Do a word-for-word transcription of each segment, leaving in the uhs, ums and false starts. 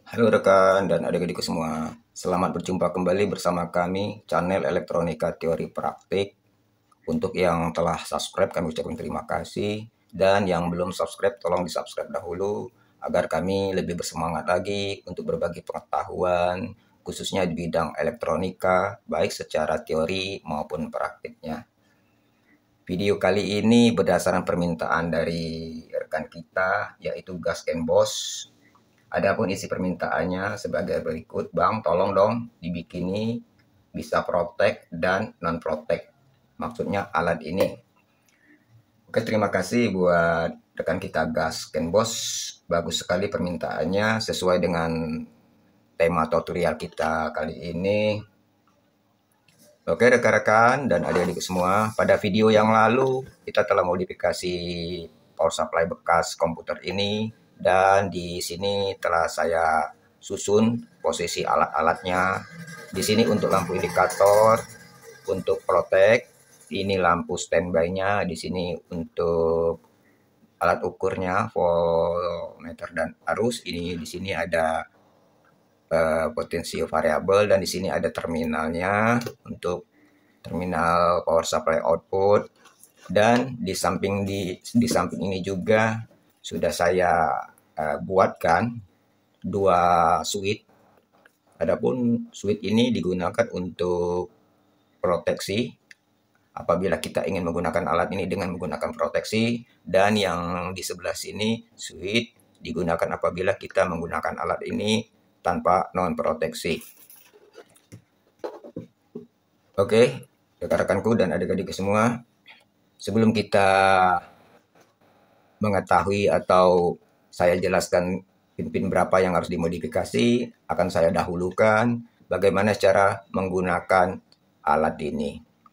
Halo rekan dan adik-adikku semua, selamat berjumpa kembali bersama kami channel Elektronika Teori Praktik. Untuk yang telah subscribe kami ucapkan terima kasih, dan yang belum subscribe tolong di subscribe dahulu agar kami lebih bersemangat lagi untuk berbagi pengetahuan khususnya di bidang elektronika baik secara teori maupun praktiknya. Video kali ini berdasarkan permintaan dari rekan kita yaitu Gas and Boss. Adapun isi permintaannya sebagai berikut, Bang, tolong dong dibikini bisa protek dan non protek. Maksudnya alat ini. Oke, terima kasih buat rekan kita Gas Ken Bos. Bagus sekali permintaannya sesuai dengan tema tutorial kita kali ini. Oke rekan-rekan dan adik-adik semua, pada video yang lalu kita telah modifikasi power supply bekas komputer ini, dan di sini telah saya susun posisi alat-alatnya. Di sini untuk lampu indikator, untuk protek, ini lampu standby-nya, di sini untuk alat ukurnya, voltmeter dan arus. Ini di sini ada Uh, potensi variabel, dan di sini ada terminalnya untuk terminal power supply output, dan di samping di di samping ini juga sudah saya uh, buatkan dua switch. Adapun switch ini digunakan untuk proteksi apabila kita ingin menggunakan alat ini dengan menggunakan proteksi, dan yang di sebelah sini switch digunakan apabila kita menggunakan alat ini tanpa non proteksi. Oke, rekan-rekanku dan adik-adik semua, sebelum kita mengetahui atau saya jelaskan pin-pin berapa yang harus dimodifikasi, akan saya dahulukan bagaimana cara menggunakan alat ini.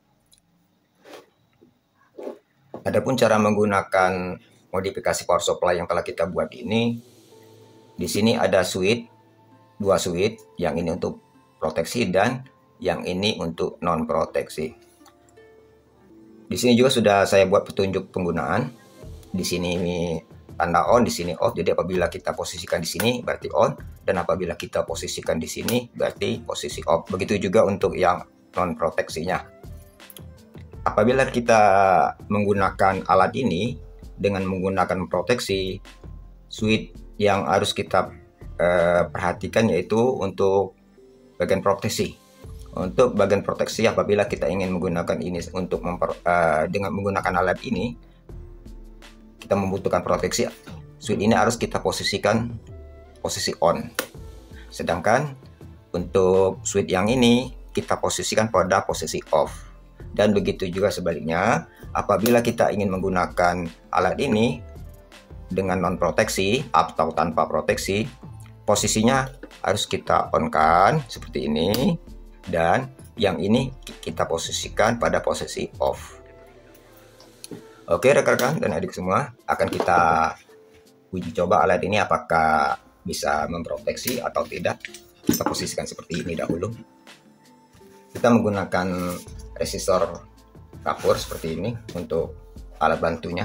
Adapun cara menggunakan modifikasi power supply yang telah kita buat ini, di sini ada switch, dua switch, yang ini untuk proteksi dan yang ini untuk non proteksi. Di sini juga sudah saya buat petunjuk penggunaan. Di sini tanda on, di sini off. Jadi apabila kita posisikan di sini berarti on, dan apabila kita posisikan di sini berarti posisi off. Begitu juga untuk yang non proteksinya. Apabila kita menggunakan alat ini dengan menggunakan proteksi, switch yang harus kita eh, perhatikan yaitu untuk bagian proteksi. Untuk bagian proteksi, apabila kita ingin menggunakan ini untuk memper, uh, dengan menggunakan alat ini, kita membutuhkan proteksi. Switch ini harus kita posisikan posisi on. Sedangkan untuk switch yang ini kita posisikan pada posisi off. Dan begitu juga sebaliknya, apabila kita ingin menggunakan alat ini dengan non proteksi atau tanpa proteksi, posisinya harus kita on-kan seperti ini, dan yang ini kita posisikan pada posisi off. Oke rekan-rekan dan adik semua, akan kita uji coba alat ini apakah bisa memproteksi atau tidak. Kita posisikan seperti ini dahulu. Kita menggunakan resistor kapur seperti ini untuk alat bantunya,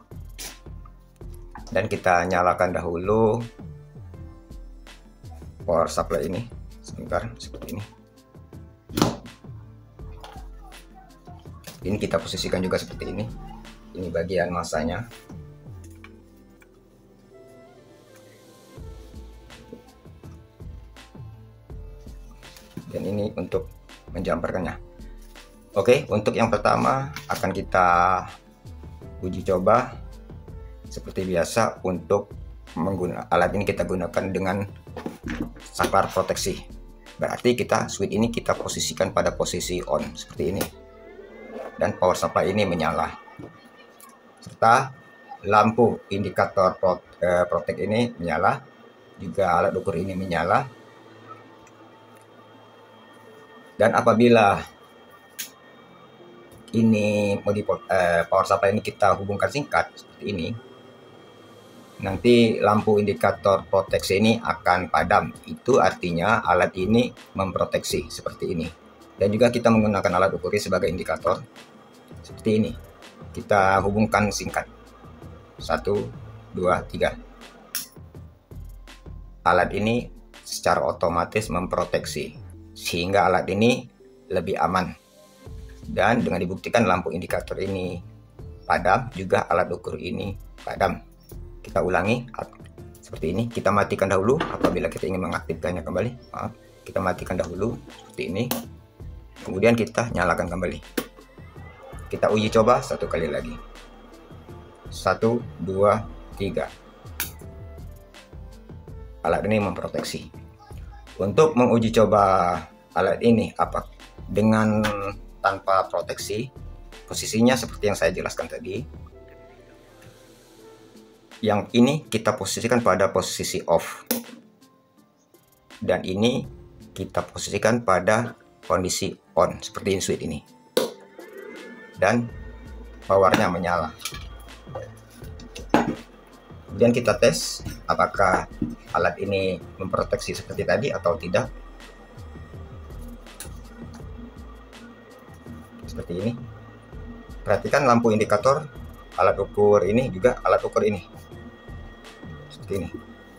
dan kita nyalakan dahulu power supply ini sebentar seperti ini. Ini kita posisikan juga seperti ini. Ini bagian masanya. Dan ini untuk menjamperkannya. Oke, untuk yang pertama akan kita uji coba seperti biasa. Untuk menggunakan alat ini kita gunakan dengan saklar proteksi. Berarti kita switch ini kita posisikan pada posisi on seperti ini, dan power supply ini menyala, serta lampu indikator protek ini menyala, juga alat ukur ini menyala. Dan apabila ini power supply ini kita hubungkan singkat seperti ini, nanti lampu indikator proteksi ini akan padam. Itu artinya alat ini memproteksi seperti ini. Dan juga kita menggunakan alat ukur sebagai indikator seperti ini. Kita hubungkan singkat. Satu, dua, tiga. Alat ini secara otomatis memproteksi sehingga alat ini lebih aman. Dan dengan dibuktikan lampu indikator ini padam, juga alat ukur ini padam. Kita ulangi seperti ini. Kita matikan dahulu apabila kita ingin mengaktifkannya kembali. Maaf, kita matikan dahulu seperti ini. Kemudian kita nyalakan kembali. Kita uji coba satu kali lagi. Satu, dua, tiga. Alat ini memproteksi. Untuk menguji coba alat ini apa dengan tanpa proteksi, posisinya seperti yang saya jelaskan tadi. Yang ini kita posisikan pada posisi off, dan ini kita posisikan pada kondisi on seperti ini, switch ini, dan powernya menyala. Kemudian kita tes apakah alat ini memproteksi seperti tadi atau tidak. Seperti ini. Perhatikan lampu indikator alat ukur ini, juga alat ukur ini seperti ini.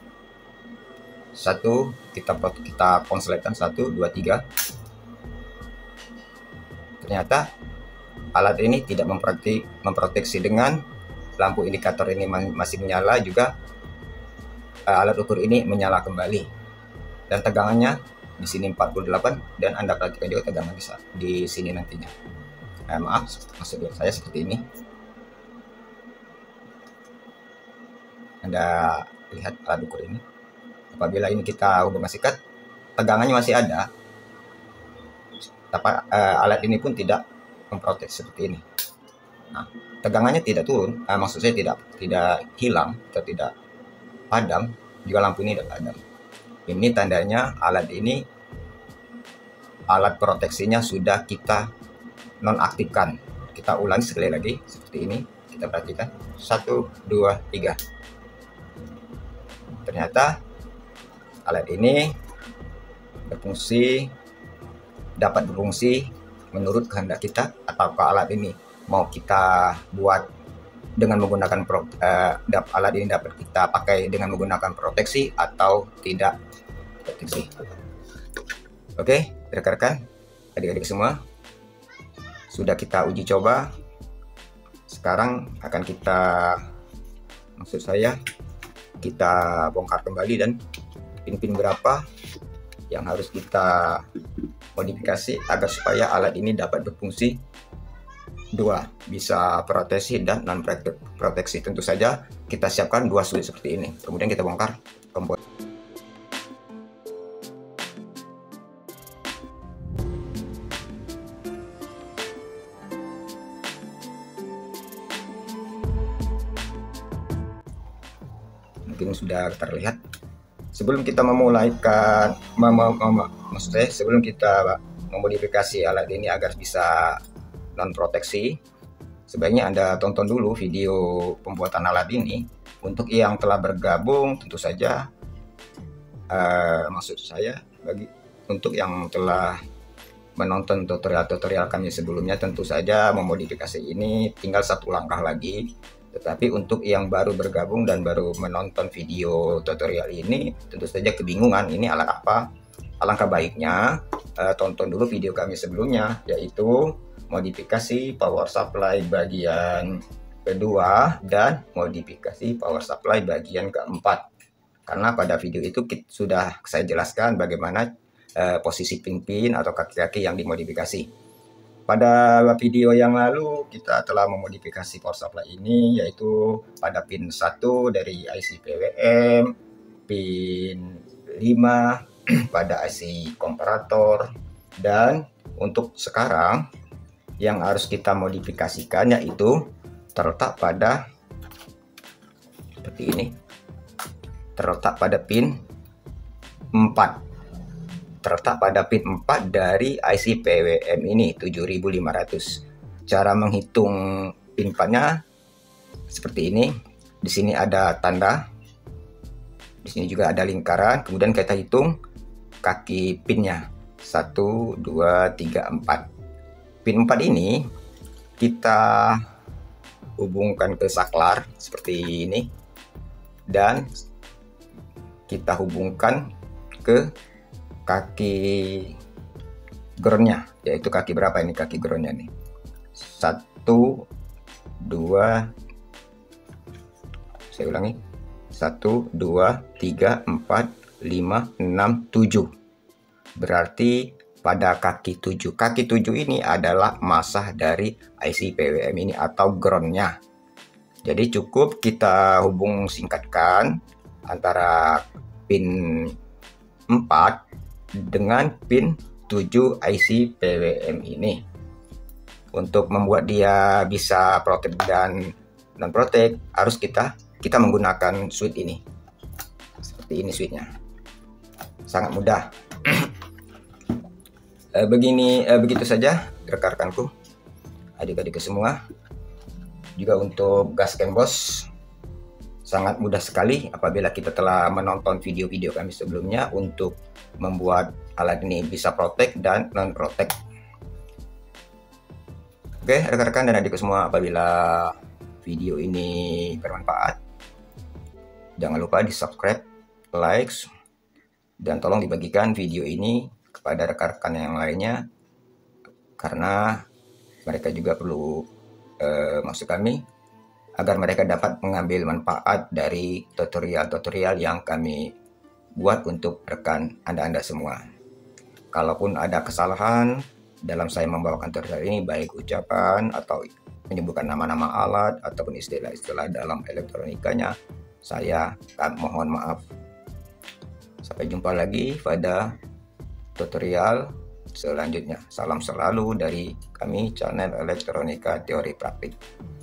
Satu, kita kita konsletkan satu, dua, tiga. Ternyata alat ini tidak memproteksi, memproteksi dengan lampu indikator ini masih menyala, juga alat ukur ini menyala kembali, dan tegangannya di sini empat puluh delapan, dan Anda perhatikan juga tegangan bisa di sini nantinya. Eh, maaf, maksud saya seperti ini. Anda lihat alat ukur ini. Apabila ini kita hubungkan sikat, tegangannya masih ada. Tapi eh, alat ini pun tidak memproteksi seperti ini. Nah, tegangannya tidak turun. Eh, maksud saya tidak tidak hilang atau tidak padam. Juga lampu ini tidak padam. Ini tandanya alat ini, alat proteksinya sudah kita nonaktifkan. Kita ulangi sekali lagi seperti ini. Kita perhatikan satu, dua, tiga. Ternyata alat ini berfungsi, dapat berfungsi menurut kehendak kita. Ataukah alat ini mau kita buat dengan menggunakan pro, uh, alat ini dapat kita pakai dengan menggunakan proteksi atau tidak proteksi. Oke, rekan-rekan, adik-adik semua, sudah kita uji coba. Sekarang akan kita, maksud saya, kita bongkar kembali dan pin-pin berapa yang harus kita modifikasi agar supaya alat ini dapat berfungsi dua, bisa proteksi dan non proteksi. Tentu saja kita siapkan dua switch seperti ini. Kemudian kita bongkar komponen. Mungkin sudah terlihat. Sebelum kita memulaikan, mem mem maksud saya sebelum kita memodifikasi alat ini agar bisa non proteksi, sebaiknya Anda tonton dulu video pembuatan alat ini. Untuk yang telah bergabung, tentu saja, uh, maksud saya bagi untuk yang telah menonton tutorial-tutorial kami sebelumnya, tentu saja memodifikasi ini tinggal satu langkah lagi. Tetapi untuk yang baru bergabung dan baru menonton video tutorial ini, tentu saja kebingungan ini alat apa. Alangkah baiknya uh, tonton dulu video kami sebelumnya, yaitu modifikasi power supply bagian kedua dan modifikasi power supply bagian keempat. Karena pada video itu kita, sudah saya jelaskan bagaimana uh, posisi pin-pin atau kaki-kaki yang dimodifikasi. Pada video yang lalu kita telah memodifikasi power supply ini, yaitu pada pin satu dari I C P W M, pin lima pada I C komparator, dan untuk sekarang yang harus kita modifikasikan yaitu terletak pada seperti ini, terletak pada pin empat. Terletak pada pin empat dari I C P W M ini tujuh ribu lima ratus. Cara menghitung pin empat-nya seperti ini. Di sini ada tanda. Di sini juga ada lingkaran. Kemudian kita hitung kaki pinnya. satu, dua, tiga, empat. Pin empat ini kita hubungkan ke saklar seperti ini. Dan kita hubungkan ke ke kaki groundnya, yaitu kaki berapa ini kaki groundnya nih? Satu, dua, saya ulangi, satu, dua, tiga, empat, lima, enam, tujuh. Berarti pada kaki tujuh. Kaki tujuh ini adalah masa dari I C P W M ini atau groundnya. Jadi cukup kita hubung singkatkan antara pin empat dengan pin tujuh I C P W M ini. Untuk membuat dia bisa protect dan non protect harus kita kita menggunakan switch ini. Seperti ini switchnya. Sangat mudah. e, begini e, begitu saja rekan-rekanku, adik-adik semua. Juga untuk gasken bos, sangat mudah sekali apabila kita telah menonton video-video kami sebelumnya untuk membuat alat ini bisa protect dan non protect. Oke rekan-rekan dan adikku semua, apabila video ini bermanfaat, jangan lupa di subscribe, like, dan tolong dibagikan video ini kepada rekan-rekan yang lainnya, karena mereka juga perlu eh, masuk kami agar mereka dapat mengambil manfaat dari tutorial-tutorial yang kami buat untuk rekan Anda-Anda semua. Kalaupun ada kesalahan dalam saya membawakan tutorial ini, baik ucapan atau menyebutkan nama-nama alat ataupun istilah-istilah dalam elektronikanya, saya mohon maaf. Sampai jumpa lagi pada tutorial selanjutnya. Salam selalu dari kami, channel Elektronika Teori Praktik.